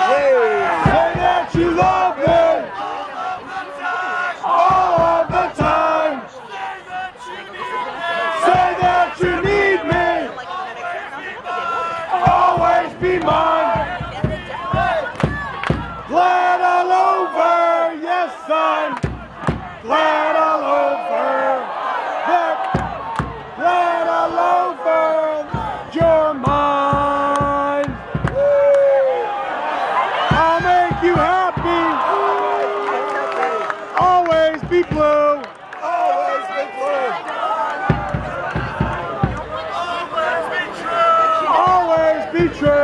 Say that you love me all of the time. Say that you need me. Always be mine. Glad all over, yes son. Glad all over. Glad all over. You're mine. I'll make you happy. Always be blue. Always be blue. Always be true.